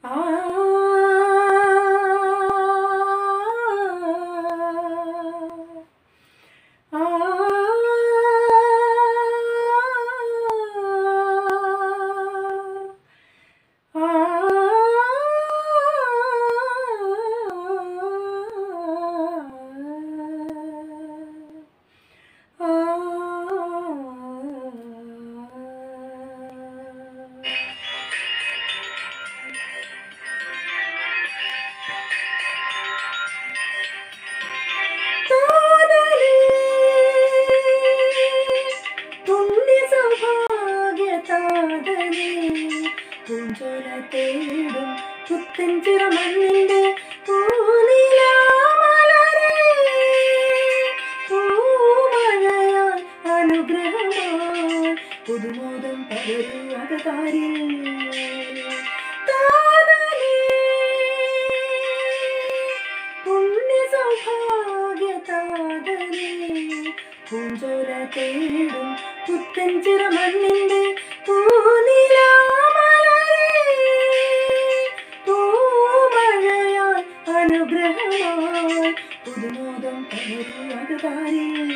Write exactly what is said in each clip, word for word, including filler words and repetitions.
തേടും പുത്തഞ്ചിറ മണ്ണിന്റെ പൂനിലാമലരേ, പൂമഴയാൽ അനുഗ്രഹമായി പുതുമോദം പകരൂ അകതാരിൽ. പുണ്യ സൗഭാഗ്യ താതനേ, പൂഞ്ചോല തേടും പുത്തഞ്ചിറ മണ്ണിന്റെ പൂനിലാമലരേ, പൂമഴയാൽ അനുഗ്രഹമായി പുതുമോദം പകരൂ അകതാരിൽ.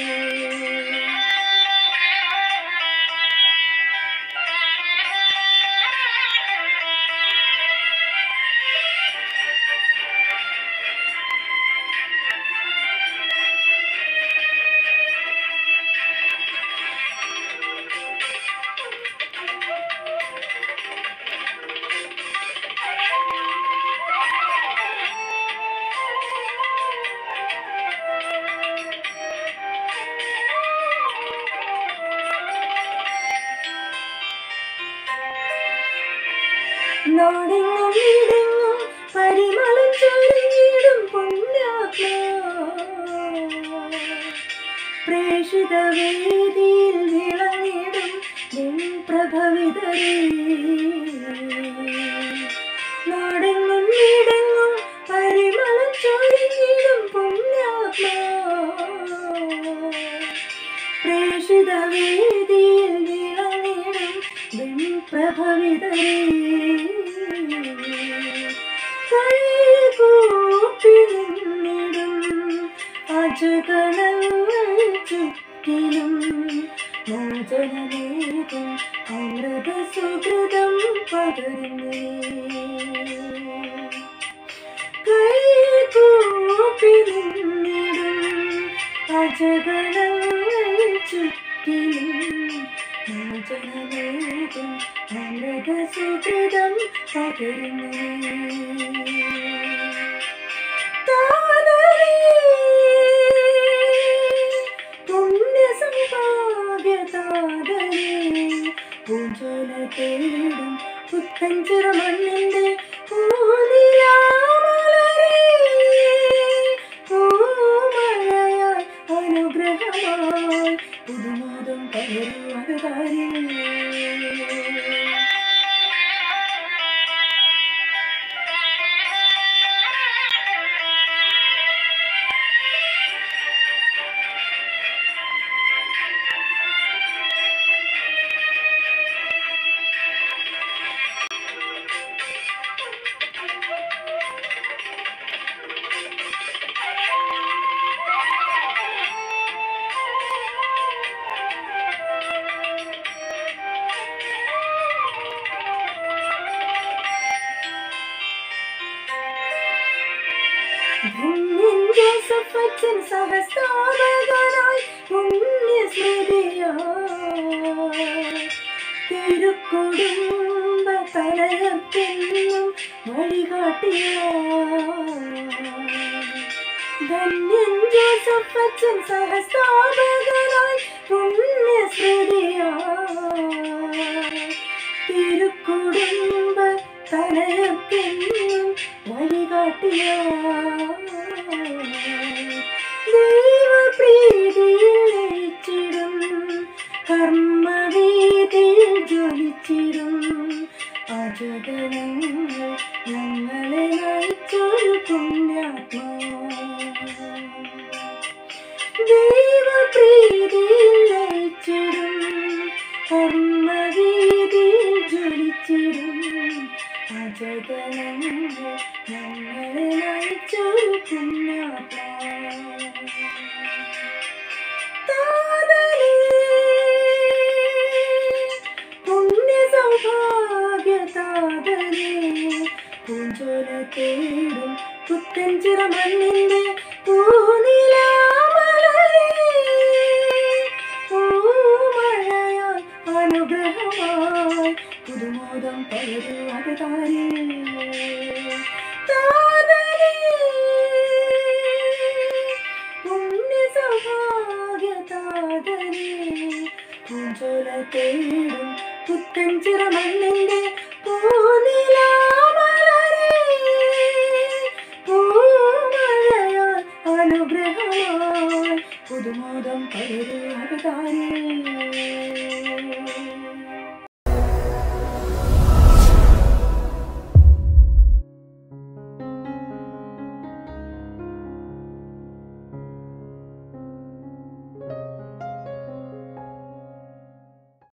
നാടെങ്ങും വീടെങ്ങും പരിമളം ചൊരിഞ്ഞിടും പുണ്യാത്മാ, പ്രേഷിത വേദിയിൽ വിളങ്ങിടും നിൻപ്രഭവിതരേ. നാടെങ്ങും വീടെങ്ങും പരിമളം ചൊരിഞ്ഞിടും പുണ്യാത്മാ, പ്രേഷിത വേദിയിൽ വിളങ്ങിടും നിൻപ്രഭവിതരേ. കൈകൂപ്പി നിന്നിടും അജഗണങ്ങൾ ചുറ്റിലും മോചനമേകും അമൃത സുഹൃതം പകരുന്നേ. കൈകൂപ്പി നിന്നിടും അജഗണങ്ങൾ ചുറ്റിലും മോചനമേകും അമൃത സുഹൃതം പകരുന്നേ. പുണ്യ സൗഭാഗ്യ താതനേ, പൂഞ്ചോല തേടും പുത്തഞ്ചിറ മണ്ണിന്റെ പൂനിലാമലരേ, പൂമഴയാൽ അനുഗ്രഹമായി പുതുമോദം പകരൂ അകതാരിൽ. ധന്യൻ ജോസഫ് അച്ഛൻ സഹസ്ഥാപകനായി പുണ്യസ്മൃതിയായി തിരുക്കുടുംബ തലയത്തെന്നും വഴികാട്ടിയായി. ധന്യൻ ജോസഫ് അച്ഛൻ സഹസ്ഥാപകനായി പുണ്യസ്മൃതിയായി തിരുക്കുടുംബ തലയത്തെന്നും വഴികാട്ടിയായി. ദൈവപ്രീതിയിൽ ലയിച്ചിടും കർമ്മവീതിയിൽ ജ്വലിച്ചിടും അജഗണങ്ങൾ ഞങ്ങളെ നയിച്ചൊരു പുണ്യാത്മാ. ദൈവപ്രീതിയിൽ ലയിച്ചിടും കർമ്മവീതിയിൽ ജ്വലിച്ചിടും പഞ്ചതനങ്ങൾ ഞങ്ങളെ നയിച്ചൊരു പുണ്യാത്മാ. താതനേ, പുണ്യ സൗഭാഗ്യ താതനേ, പൂഞ്ചോല തേടും പുത്തൻ ചിറമണ്ണിന്റെ പൂനിലാമലരേ, പൂമഴയായി അനുഗ്രഹമായി പുതുമോദം പകരു അവതാരേ. താതനേ, പുണ്യ സൗഭാഗ്യ താതനേ, പൂഞ്ചോല തേടും പുത്തൻ ചിറമണ്ണിന്റെ പൂനിലാമലരേ, പൂമഴയായി അനുഗ്രഹമായി പുതുമോദം പകരു അവതാരേ.